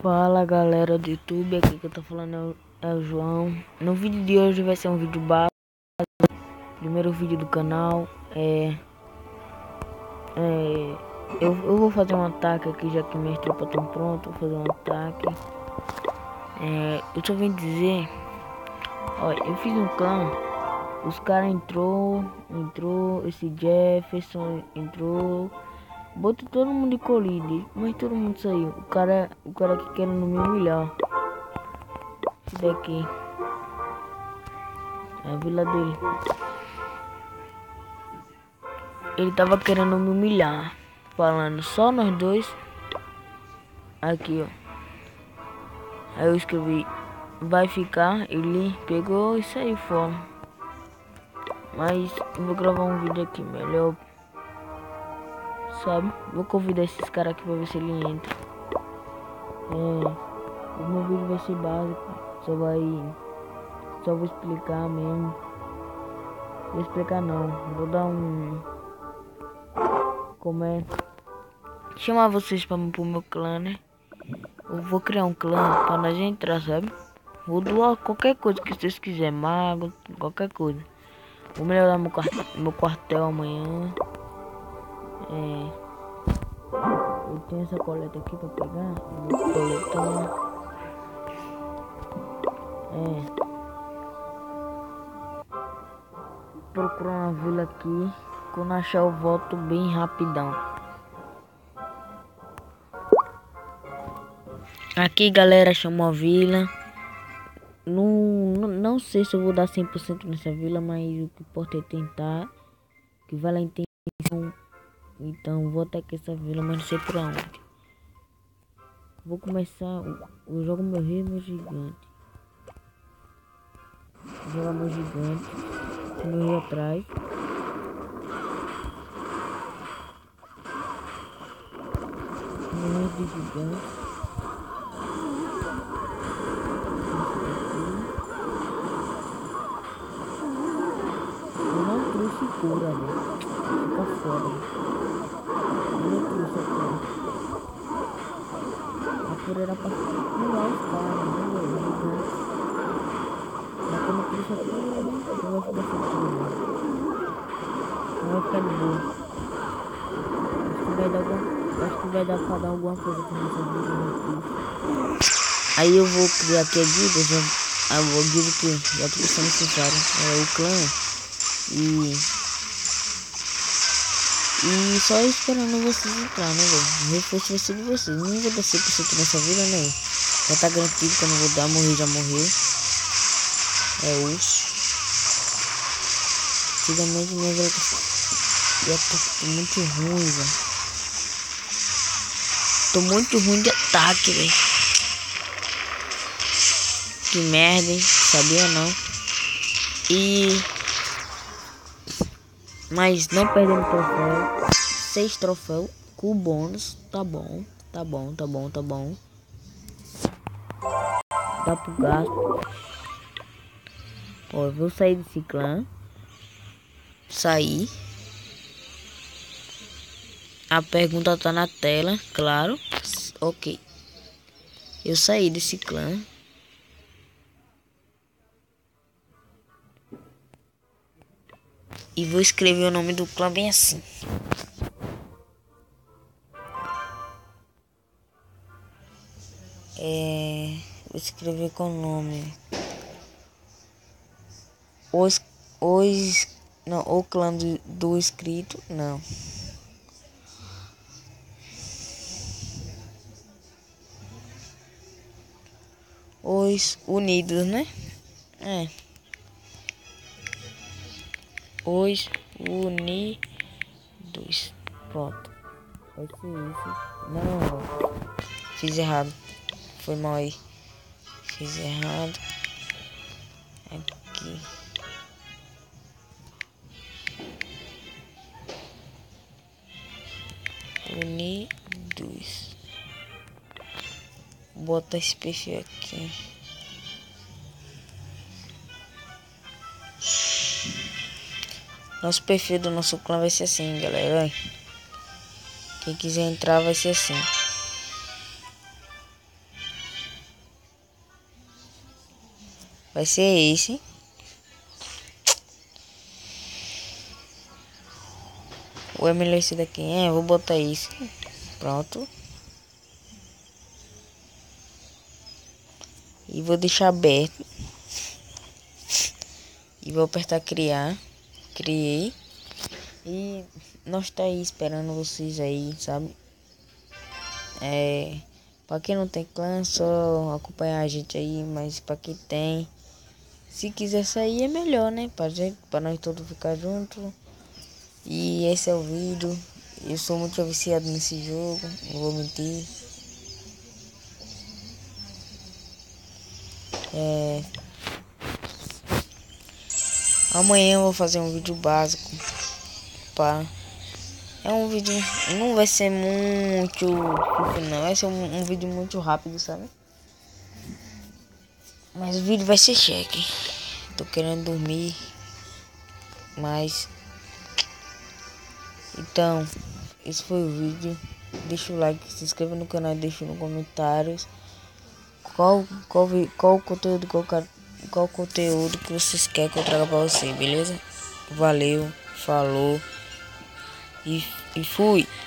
Fala galera do YouTube, aqui que eu tô falando é o João. No vídeo de hoje vai ser um vídeo básico, primeiro vídeo do canal. Eu vou fazer um ataque aqui, já que minhas tropas estão prontas. Vou fazer um ataque. Eu só vim dizer, olha, eu fiz um clã, os caras entrou, esse Jefferson entrou, botou todo mundo de colide, mas todo mundo saiu. O cara que querendo me humilhar. Esse daqui é a vila dele. Ele tava querendo me humilhar, falando só nós dois. Aqui, ó. Aí eu escrevi, vai ficar. Ele pegou e saiu fora. Mas eu vou gravar um vídeo aqui melhor, sabe? Vou convidar esses caras aqui pra ver se ele entra. O meu vídeo vai ser básico. Só vou explicar mesmo. Vou explicar não. Vou dar um... Como é? Chamar vocês pro meu clã, né? Eu vou criar um clã pra nós entrar, sabe? Vou doar qualquer coisa que vocês quiserem. Mago, qualquer coisa. Vou melhorar meu quartel amanhã. Eu tenho essa coleta aqui pra pegar. Eu vou coletar. Procurar uma vila aqui. Quando achar eu volto bem rapidão. Aqui galera, chamou a vila. Não sei se eu vou dar 100% nessa vila, mas o que importa é tentar. Que vale a intenção. Então vou atacar essa vila, mas não sei pra onde. Vou começar. Eu jogo meu rei e meu gigante. Vou jogar meu gigante. Meu rei atrás. Meu rei de gigante. Eu não trouxe cura, né? Fica foda. Eu não trouxe a cura. A cura era pra curar os caras, né? Mas quando eu trouxe a cura, não vai ficar sem cura. Não vai ficar de boa. Acho que vai dar pra dar alguma coisa com essa vida. Aí eu vou criar aqui a guilda, a guilda que já tô pensando necessário. É o clã. E só esperando vocês entrar, né, velho? O reforço vai ser de vocês. Não vou dar 100% nessa vila, né? Já tá garantido que eu não vou dar. Morrer, já morreu. É urso. Antigamente minha vila tá muito ruim, velho. Tô muito ruim de ataque, velho. Que merda, hein? Sabia não. Mas não perdendo troféu. 6 troféus com bônus. Tá bom. Tá bom. Dá pro gasto. Ó, eu vou sair desse clã. Sair. A pergunta tá na tela, claro. Ok. Eu saí desse clã. E vou escrever o nome do clã bem assim. Vou escrever com o nome. O clã do inscrito. Não. Os unidos, né? Os unidos. Pronto. Vai ser isso. Não. Fiz errado. Foi mal aí. Fiz errado. Aqui. Unidos. Bota esse perfil aqui. Nosso perfil do nosso clã vai ser assim, galera. Quem quiser entrar vai ser assim. vai ser esse. Ou é melhor esse daqui? Vou botar esse. Pronto. E vou deixar aberto. E vou apertar criar. Criei. E nós tá aí esperando vocês aí, sabe? Pra quem não tem clã, só acompanhar a gente aí. Mas pra quem tem, se quiser sair é melhor, né? Pra nós todos ficar juntos. E esse é o vídeo. Eu sou muito viciado nesse jogo, não vou mentir. Amanhã eu vou fazer um vídeo básico. É um vídeo, não vai ser muito não, vai ser um vídeo muito rápido, sabe? Mas o vídeo vai ser cheque. Tô querendo dormir, mas então esse foi o vídeo. Deixa o like, se inscreva no canal, deixa nos comentários qual conteúdo que vocês querem que eu traga pra você, beleza? Valeu, falou e fui.